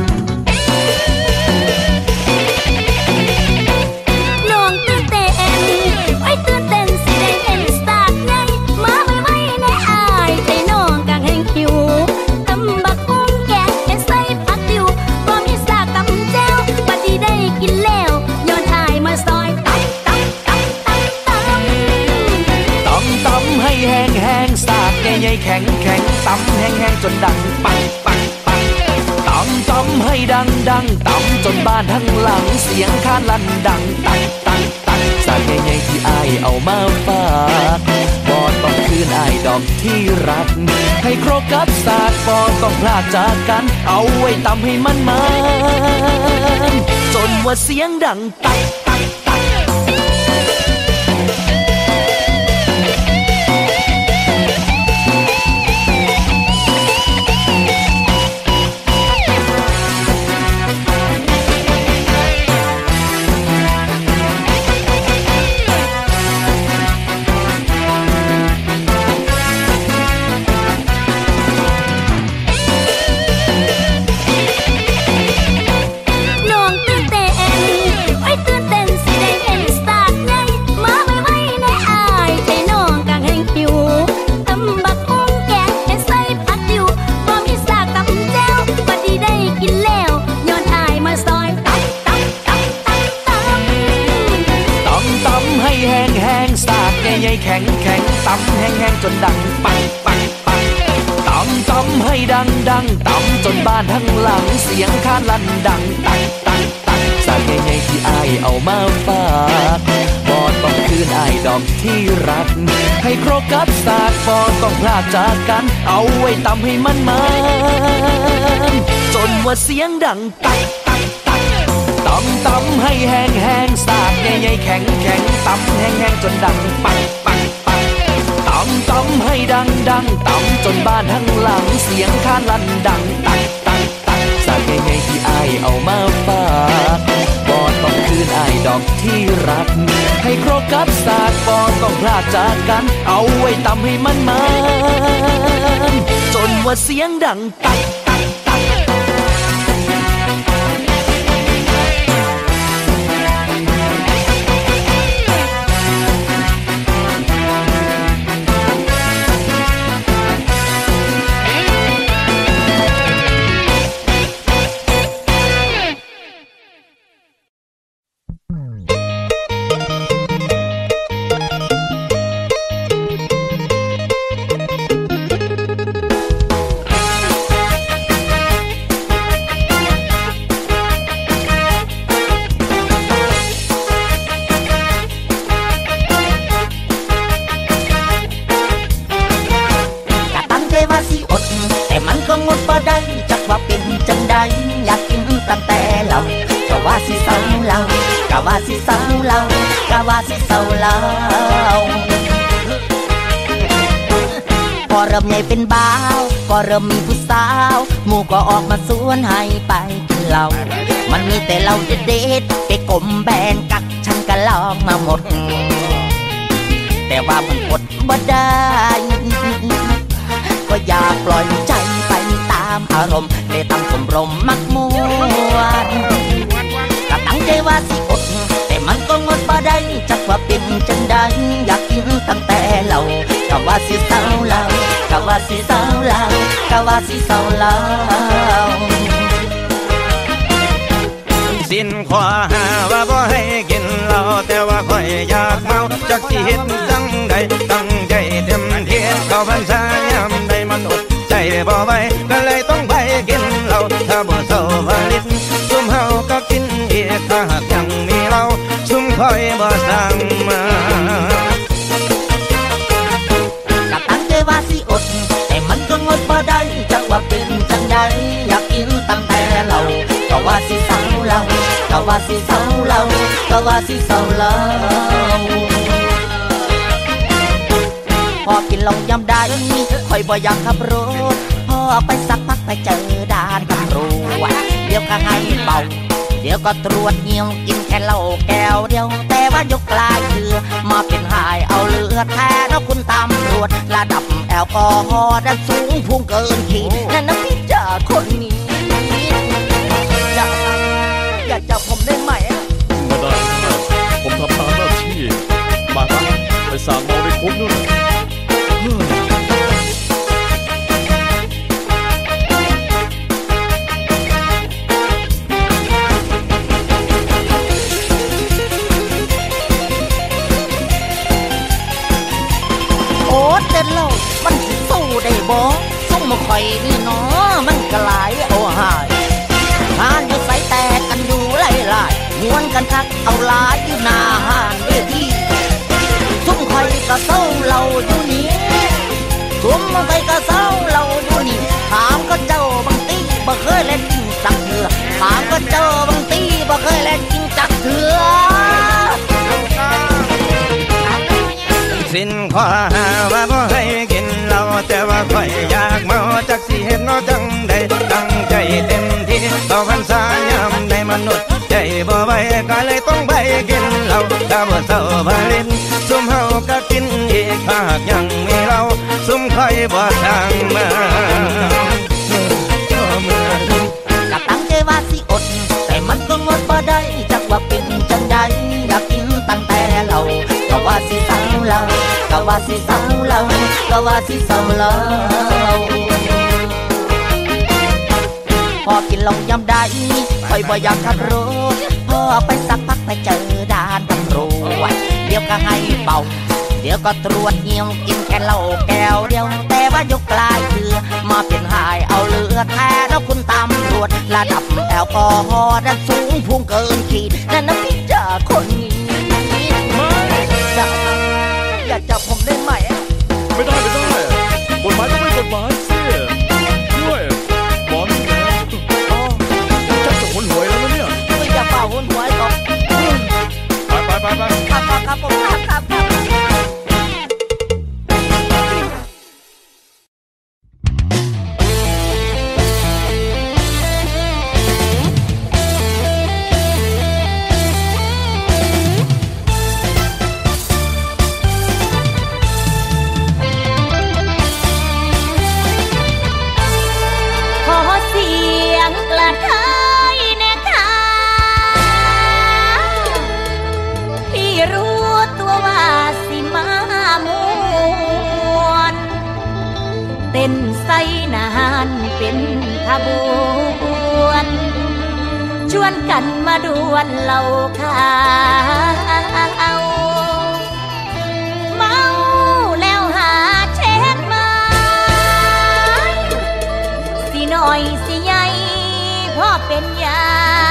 น้องตื่นเต้นไว้ตื่นเต้นสิได้เห็นสากไงมาไว้ในอายใจน้องกังแห่งหิวตำบักหุ่งแกงเห็ดใส่ผักติวบ่มีสากตำแจ่วบัดนี้ได้กินแล้วย้อนอายมาซอยตำตำตำตำตำตำให้แห้งแห้งสากใหญ่ๆแข็งแข็งตำแห้งแห้งจนดังปังปังปังตำให้ดังดังตำจนบ้านทั้งหลังเสียงคานลั่นดังตังตังตังสากใหญ่ๆที่อายเอามาฝากบ่ต้องคืนอายดอกที่รักให้ครบกับสากบ่ต้องพลาดจากกันเอาไว้ตำให้มันจนว่าเสียงดังตักตักตักใหญ่แข็งแข็งตำแห้งแห้งจนดังปังปังปังตำให้ดังดังตำจนบ้านทั้งหลังเสียงคานลั่นดังตังตังตังสากใหญ่ๆที่อายเอามาฝากบ่ต้องคืนอายดอกที่รักให้ครบกับสากบ่ต้องพลาดจากกันเอาไว้ตำให้มันจนว่าเสียงดังตักตักตักตำให้แห้งแห้งสากใหญ่ๆแข็งแข็งตำแห้งแห้งจนดังปังปังปังตำให้ดังดังตำจนบ้านทั้งหลังเสียงคานลั่นดังตักตักตักสากใหญ่ๆที่อายเอามาฝากบ่ต้องคืนอายดอกที่รักให้ครบกับสากบ่ต้องพลาดจากกันเอาไว้ตำให้มันจนว่าเสียงดังตักตักตักพอเริ่มใหญ่เป็นบ่าวก็เริ่มมีผู้สาวหมู่ก็ออกมาสวนให้ไปกินเหล้ามันมีแต่เหล้าเด็ดๆไปกลมแบนกักฉันก็ลองมาหมดแต่ว่ามันอดบ่ได้ก็อยากปล่อยใจไปตามอารมณ์เลยตั้งสมรมมักมวนก็ตั้งใจว่าสิอดแต่มันก็งดบ่ได้จักว่าเป็นจังใดอยากกินตั้งแต่เหล้ากะว่าสิเศร้าเหล้ากะว่าสิเศร้าเหล้ากะว่าสิเศร้าเหล้าสิ้นข้อหาว่าบ่ให้กินเหล้าแต่ว่าค่อยอยากเมาจักสิเฮ็ดจังใดตั้งใจเต็มที่เข้าพรรษายามใดมันอดใจบ่ไหวก็เลยต้องไปกินเหล้าถ้าบ่เศร้าบ่ลิดซุ่มเฮาก็กินอีกถ้าหากยังมีเหล้าซุ่มค่อยบ่สั่งมาก็ตั้งใจว่าสิอดแต่มันก็งดบ่ได้จักว่าเป็นจังใดอยากกินตั้งแต่เหล้าก็ว่าสิเศร้าเหล้าก็ว่าสิเศร้าเหล้าก็ว่าสิเศร้าเหล้าพอกินเหล้ายามใดค่อยบ่อยากขับรถพอไปสักพักไปเจอด่านตำรวจเดี๋ยวก็ให้เบาเดี๋ยวก็ตรวจเหี่ยวกินแค่เหล้าแก้วเดียวแต่ว่ายกลายเรือมาเป็นหายเอาเลือดแท้แล้วคุณตำรวจระดับแอลกอฮอล์ดันสูงพุ่งเกินขีดนั่นนะพี่จ่าคนนี้อย่าจับผมได้ไหมไม่ได้ผมทำตามหน้าที่มาไปสั่งเมาในคุกนู่นมันสู้ได้บ่สู้มาคอยนี่เนาะมันกลายเอาหายหานอยู่ใส่แตกกันอยู่ไล่ๆม้วนกันคักเอาลายอยู่หน้าห้านเวทีซุ่มคอยก็เศร้าเราอยู่นี่ซุ่มคอยก็เศร้าเราอยู่นี่ถามก็เจ้าบางตีบ่เคยเล่นจริงจักเถื่อถามก็เจ้าบางตีบ่เคยเล่นจริงจักเถื่อสิ้นข้อหาว่าบ่ให้กินเหล้าแต่ว่าข่อยอยากเมาจักสิเฮ็ดเนาะจังใดตั้งใจเต็มที่ต่อพรรษายามในมนุษย์ใจบ่ไหวก็เลยต้องไปกินเหล้าถ้าบ่เศร้าพาลินซุ่มเฮาก็กินอีกหากยังมีเราซุ่มข่อยบ่ทางมาก็ตั้งใจว่าสิอดแต่มันก็งดบ่ได้จักว่าเป็นจังใดอยากกินตั้งแต่เราก็ว่าสิเศร้าเราก็ว่าสิเศร้าเราก็ว่าสิเศร้าเราพอกินลงยำได้ค่อยบ่อยากขับรถพอไปสักพักไปเจอด่านตำรวจเดี๋ยวก็ให้เป่าเดี๋ยวก็ตรวจเหี่ยวกินแค่เหล้าแก้วเดียวแต่ว่ายกลายเรือมาเป็นหายเอาเลือดแท้แล้วคุณตำรวจระดับแอลกอฮอล์ดันสูงพุ่งเกินขีดนั่นนะพี่จ่าคนนี้อย่าจับผมได้ไหมไม่ได้กฎหมายก็ไม่กฎหมายสิด้วยบอลนี่นะจะหนหวยแล้วนะเนี่ยไม่อย่าเป่าหนหวยหรอกครับผมครับเต้นไสนานเป็นขบวนชวนกันมาดวลเหล้าขาวเมาแล้วหาเช็ดมาสิน้อยสิใหญ่พ่อเป็นยา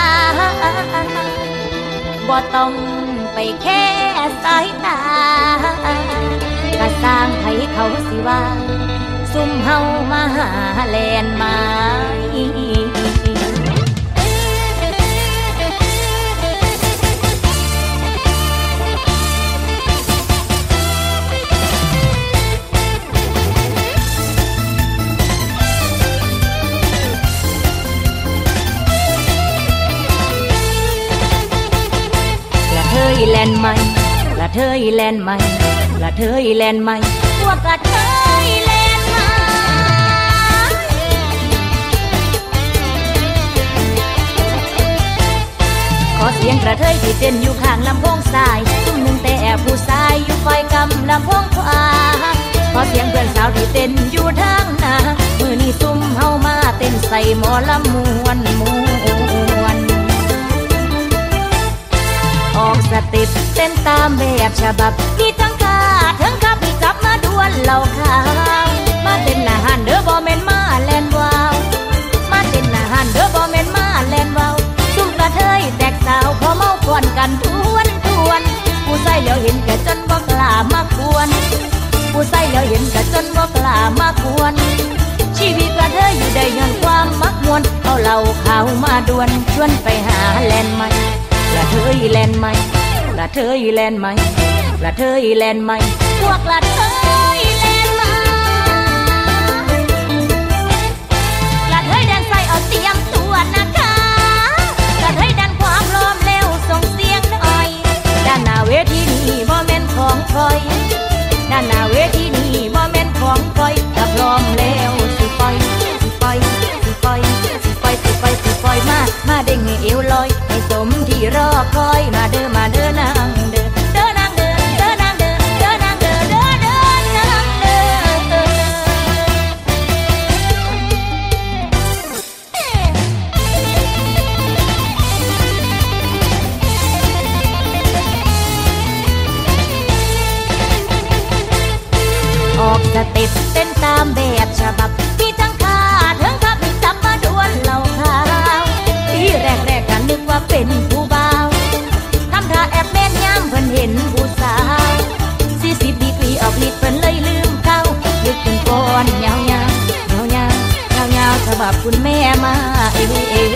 บ่ต้องไปแค่สายตากะสร้างให้เขาสิว่าซุ่มเฮามาหาแลนไม้ละเธยแลนใหม่ละเธยแลนใหม่ละเธยแลนใหม่พวกละเธยแลนมาขอเสียงกระเทยที่เต้นอยู่ข้างลำโพงซ้ายซุ่มหนึ่งแต่แอบผู้ชายอยู่ฝ่ายกำลำโพงขวาขอเสียงเพื่อนสาวที่เต้นอยู่ทางหน้ามือนี้ซุ่มเฮามาเต้นใส่หมอลำมวนออกสเต็ปเต้นตามแบบฉบับมีทั้งกาทั้งขับมีจับมาดวลเหล่าขาวมาเต้นหน้าหันเด้อบ่แม่นมาแลนวาวมาเต้นหน้าหันเด้อบ่แม่นมาแลนวาวซุ่มกระเทยแตกสาวพอเมาก่อนกันทวนผู้ใส่แล้วเห็นกะจนบ่กล้ามากวนผู้ใส่แล้วเห็นกะจนบ่กล้ามากวนชีวิตกระเทยอยู่ได้ย้อนความมักมวนเอาเหล่าขาวมาดวลชวนไปหาแลนใหม่ละเธยแลนใหม่ละเธยแลนใหม่ละเธยแลนใหม่พวกละเธยแลนมาละเธยแดนใส่เอาเตรียมตัวนะคะละเธยแดนขวาของคอยถ้าพร้อมแล้วสิปล่อยสิปล่อยสิปล่อยสิปล่อยสิปล่อยสิปล่อยมาเด้งให้เอวลอยให้สมที่รอคอยมาเด้อนางเด้อเด้อนางเด้อเด้อนางเด้อเด้อนางเด้อเด้อเด้อนางเด้อออกสเต็ปเต้นตามแบบฉบับมีทั้งขาทั้งพับมีตำมาดวนเหล่าขาวที่แรกกันนึกว่าเป็นผู้บ่าวทำท่าแอบแม่นย่ำเพิ่นเห็นผู้สาว40 ดีกรีออกฤทธิ์เพิ่นเลยลืมเขาลึกเป็นก้อนยาวฉบับคุณแม่มาเอง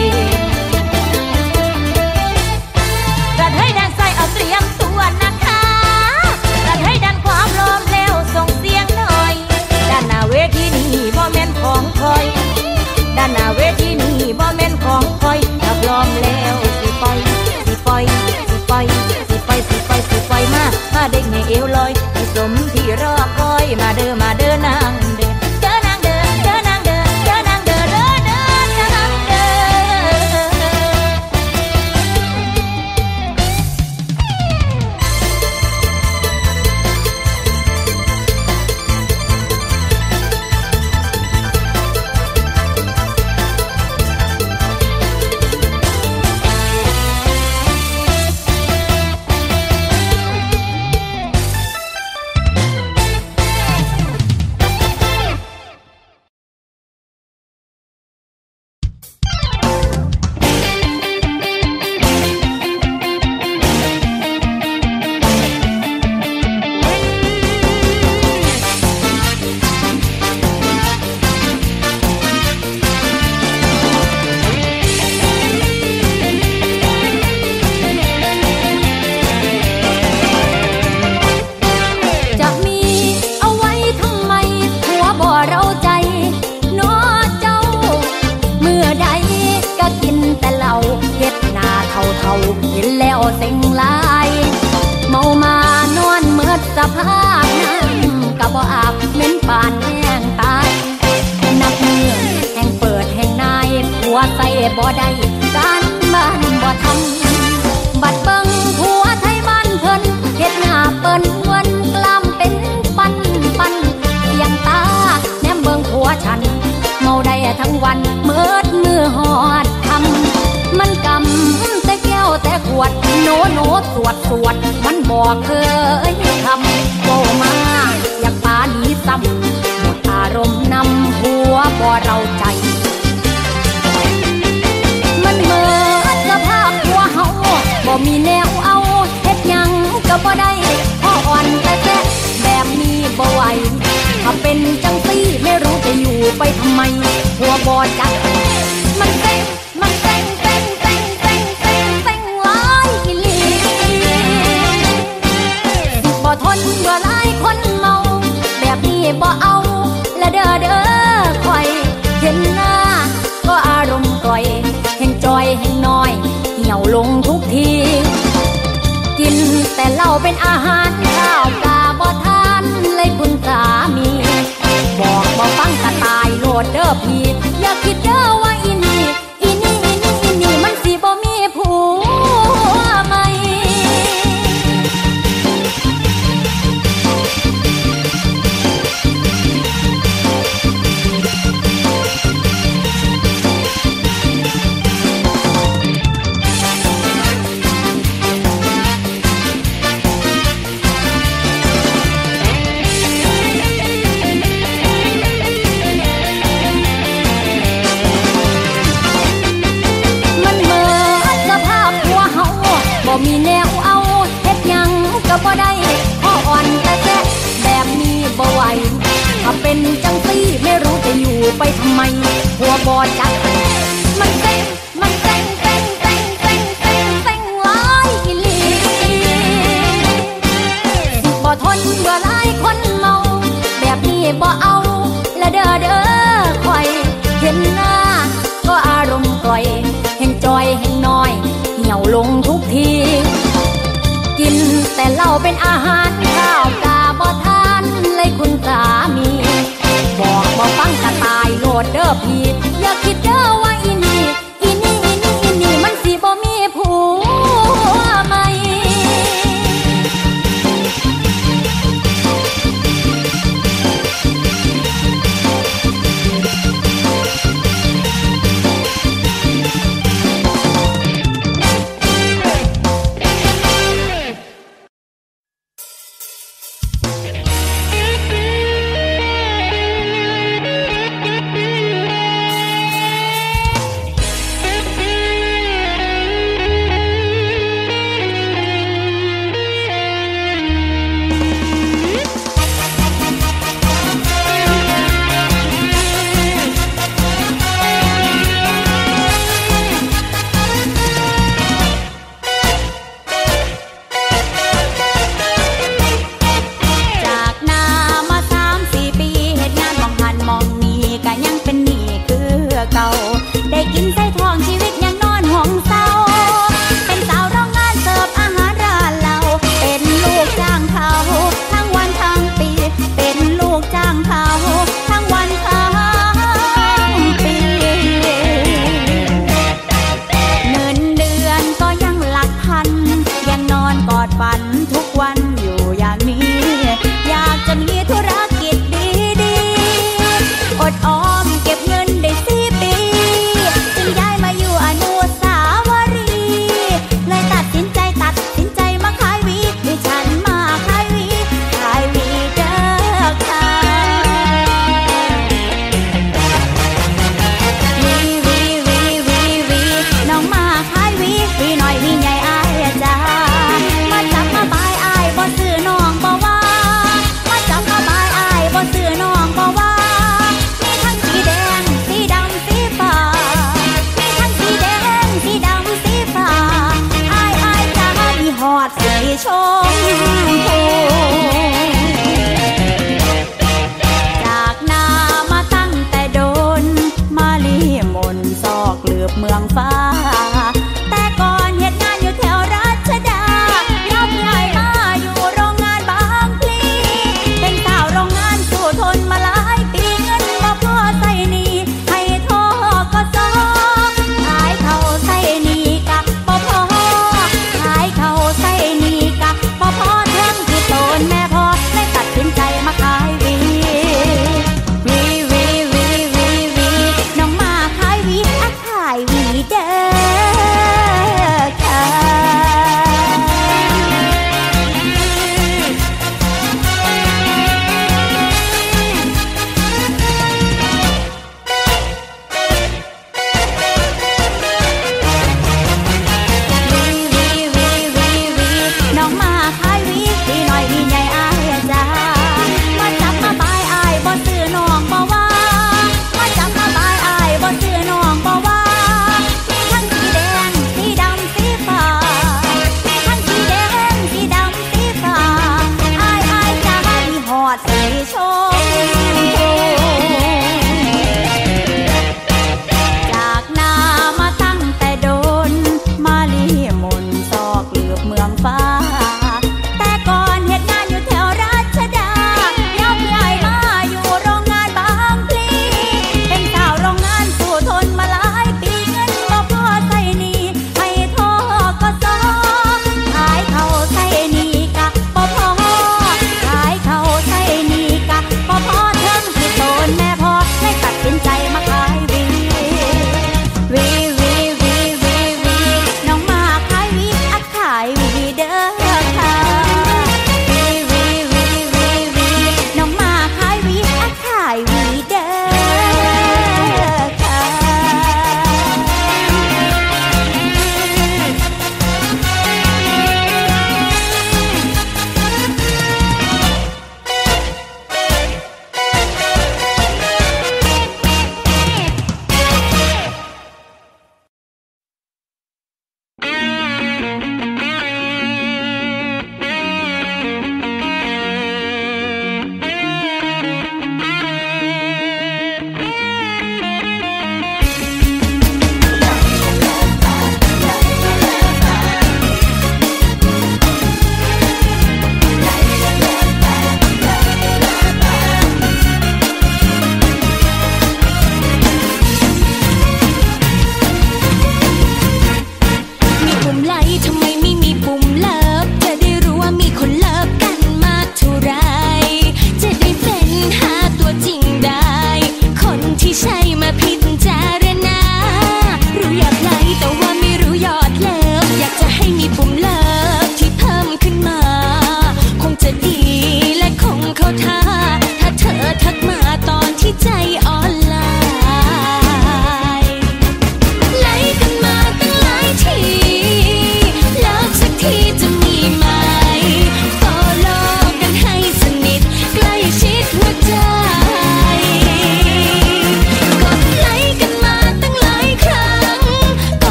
กระเทยแดนใส่เอาเตรียมตัวนะคะกระเทยดันความลมแล้วส่งเสียงหน่อยด้านหน้าเวทีนี้บ่แม่นของคอยด้านหน้าเวทีนี้บ่แม่นของคอยถ้าพร้อมแล้วสิปล่อยสิปล่อยสิปล่อยสิปล่อยสิปล่อยสิปล่อยมาเด้งให้เอวลอยให้สมที่รอคอยมาเด้อนางเด้อเด้อนางเด้อเด้อนางเด้อเด้อนางเด้อเด้อนางเด้อเห็นแล้วเซ็งหลายเมามานอนเมิดสภาพน้ำกะบ่อาบเหม็นปานแห้งตายนับมือแห่งเปิดแห่งนายผัวใส่บ่ได้การบ้านบ่ทำบัดเบิ่งผัวไทยบ้านเพิ่นเฮ็ดหน้าเปิ้นวนกล้ามเป็นปันเสียงตาแนมเบิ่งผัวฉันเมาได้ทั้งวันเมิดมือหอดทำมันกำแต่แก้วแต่ขวดโนสวดมันบอกเคยทำโตมาอยากปาหนีซ้ำหมดอารมณ์นำหัวบ่เราใจมันเมิดสภาพหัวเฮาบ่มีแนวเอาเฮ็ดหยังก็บ่ได้พ่ออ่อนแต่แบบนี้บ่ไหวถ้าเป็นจังซี่ไม่รู้จะอยู่ไปทำไมหัวบ่จักมันเต้งหลายอีหลีบ่ทนเบื่อหลายคนเมาแบบนี้บ่เอาและเด้อคอยเห็นหน้าก็อารมณ์กล่อยแห่งจอยแห่งน้อยเหี่ยวลงทุกทีกินแต่เหล้าเป็นอาหารข้าวปลาบ่ทานเลยคุณสามีบอกบ่ฟังกะตายโลดเด้อพี่อย่าคิดเด้อว่าอีนี่มันสิบ่มีผัวใหม่มีแนวเอาเฮ็ดหยังก็บ่ได้พ่ออ่อนแต่แบบนี้บ่ไหวถ้าเป็นจังซี่ไม่รู้จะอยู่ไปทำไมหัวบ่จักมันเต้งหลายอีหลีบ่ทนเบื่อหลายคนเมาแบบนี้บ่เอาและเด้อคอยเห็นหน้าก็อารมณ์กล่อยแห่งจอยแห่งน้อยเหี่ยวลงทุกทีกินแต่เหล้าเป็นอาหารข้าวปลาบ่ทานเลยคุณสามีอผิดอย่าคิดเด้อว่าอีนี่มันสิบ่มีผัวใหม่ได้กินไส้ทองชีวิตยังนอนห้องเศร้าเป็นสาวโรงงานเสิร์ฟอาหารร้านเราเป็นลูกจ้างเขาทั้งวันทั้งปีเป็นลูกจ้างเขาทั้งวันทั้งปีเงินเดือนก็ยังหลักพันยังนอนกอดฝันทุกวันอยู่อย่างนี้อยากจะมีธุรกิจดีๆอดออมเก็บเงินได้4 ปีย้ายมาอยู่อนุสาวรีย์เลยตัดสินใจมาขายวีดิฉันมาขายวีเด้อค่ะวีน้องมาขายวีหน่อยวีใหญ่อายจ้ามาจับมาบายอายบ่ซื้อน้องบ่ว่ามาจับมาบายอายบ่ซื้อน้องบ่ว่ามีทั้งสีแดงสีดำสีฟ้าสีดำสีฟ้าอายจ้ามีหอดสีชมพูจากนามาตั้งแต่โดนมาลีมนซอกเหลือบเมืองฟ้าแต่ก่อนเฮ็ดงานอยู่แถวรัชดาย้ายมาอยู่โรงงานบางพลีเป็นสาวโรงงานสู้ทนมาหลายปีเงินบ่พอใส่หนี้ให้ทกสขายเขาใส่หนี้กะบ่พอขายเขาใส่หนี้กะ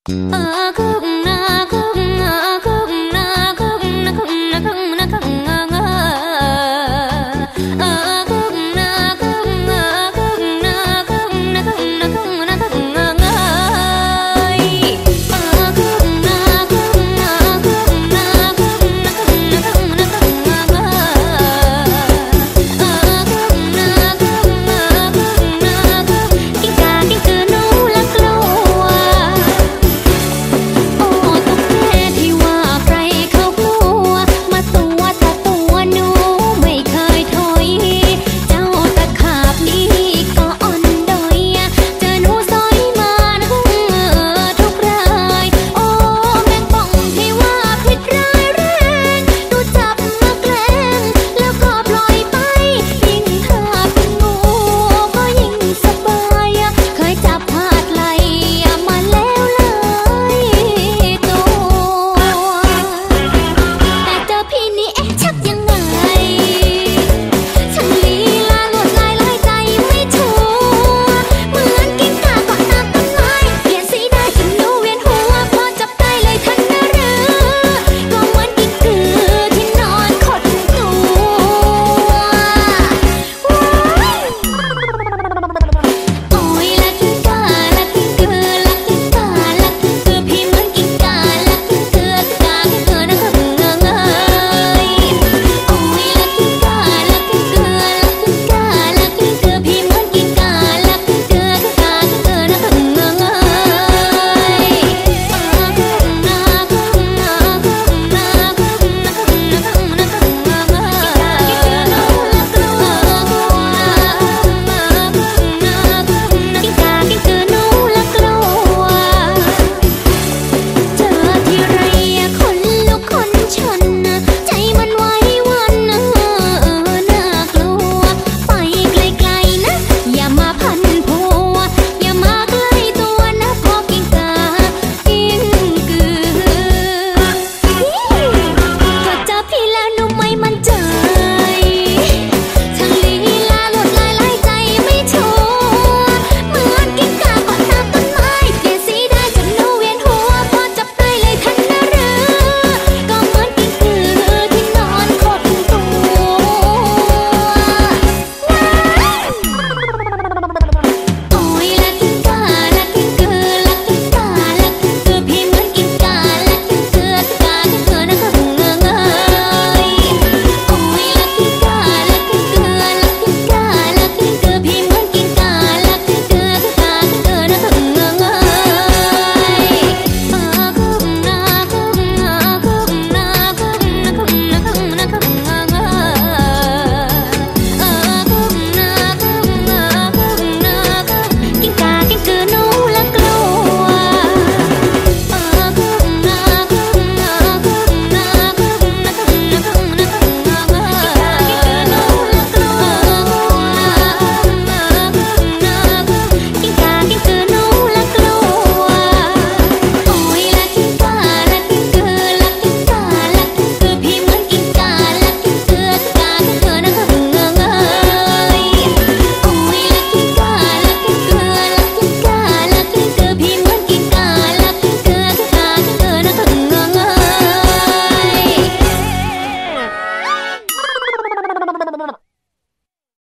เออ